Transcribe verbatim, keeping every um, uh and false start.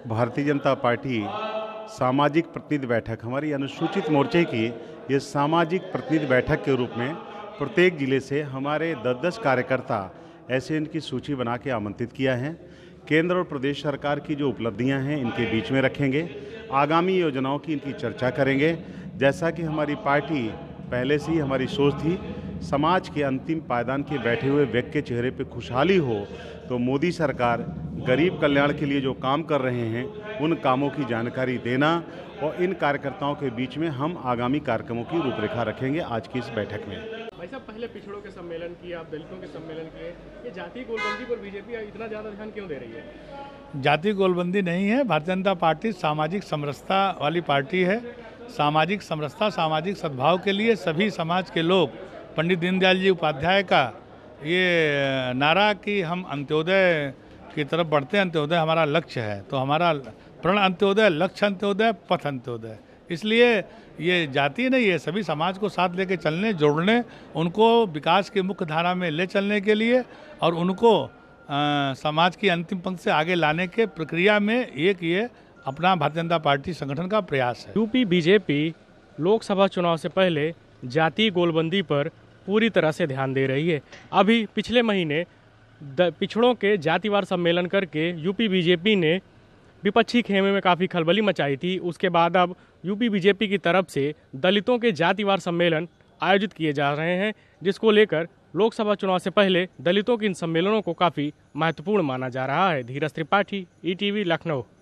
Bharatiya Janata party सामाजिक प्रतिनिधि बैठक, हमारी अनुसूचित मोर्चे की ये सामाजिक प्रतिनिधि बैठक के रूप में प्रत्येक जिले से हमारे दस दस कार्यकर्ता ऐसे इनकी सूची बना के आमंत्रित किया है। केंद्र और प्रदेश सरकार की जो उपलब्धियां हैं इनके बीच में रखेंगे, आगामी योजनाओं की इनकी चर्चा करेंगे। जैसा कि हमारी पार्टी पहले से ही हमारी सोच थी, समाज के अंतिम पायदान के बैठे हुए व्यक्ति के चेहरे पे खुशहाली हो, तो मोदी सरकार गरीब कल्याण के लिए जो काम कर रहे हैं उन कामों की जानकारी देना और इन कार्यकर्ताओं के बीच में हम आगामी कार्यक्रमों की रूपरेखा रखेंगे आज की इस बैठक में। भाई साहब, पहले पिछड़ों के सम्मेलन किए, आप दलितों के सम्मेलन किए, ये जातीय गोलबंदी पर बीजेपी इतना ज़्यादा ध्यान क्यों दे रही है? जातीय गोलबंदी नहीं है। भारतीय जनता पार्टी सामाजिक समरसता वाली पार्टी है। सामाजिक समरसता, सामाजिक सद्भाव के लिए सभी समाज के लोग, पंडित दीनदयाल जी उपाध्याय का ये नारा कि हम अंत्योदय की तरफ बढ़ते हैं, अंत्योदय हमारा लक्ष्य है, तो हमारा प्रण अंत्योदय, लक्ष्य अंत्योदय, पथ अंत्योदय। इसलिए ये जाति नहीं है, सभी समाज को साथ लेके चलने, जोड़ने, उनको विकास की मुख्य धारा में ले चलने के लिए और उनको आ, समाज की अंतिम पंक्ति से आगे लाने के प्रक्रिया में एक ये अपना भारतीय जनता पार्टी संगठन का प्रयास है। यूपी बीजेपी लोकसभा चुनाव से पहले जातीय गोलबंदी पर पूरी तरह से ध्यान दे रही है। अभी पिछले महीने पिछड़ों के जातिवार सम्मेलन करके यूपी बीजेपी ने विपक्षी खेमे में काफ़ी खलबली मचाई थी। उसके बाद अब यूपी बीजेपी की तरफ से दलितों के जातिवार सम्मेलन आयोजित किए जा रहे हैं, जिसको लेकर लोकसभा चुनाव से पहले दलितों के इन सम्मेलनों को काफ़ी महत्वपूर्ण माना जा रहा है। Dheeraj Tripathi, E T V, Lucknow.